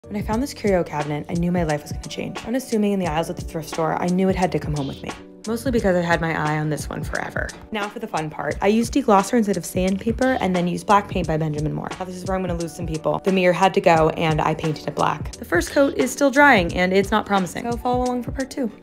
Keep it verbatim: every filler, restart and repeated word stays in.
When I found this curio cabinet, I knew my life was going to change. Unassuming in the aisles at the thrift store, I knew it had to come home with me. Mostly because I had my eye on this one forever. Now for the fun part. I used deglosser instead of sandpaper and then used black paint by Benjamin Moore. Now this is where I'm gonna lose some people. The mirror had to go and I painted it black. The first coat is still drying and it's not promising. So follow along for part two.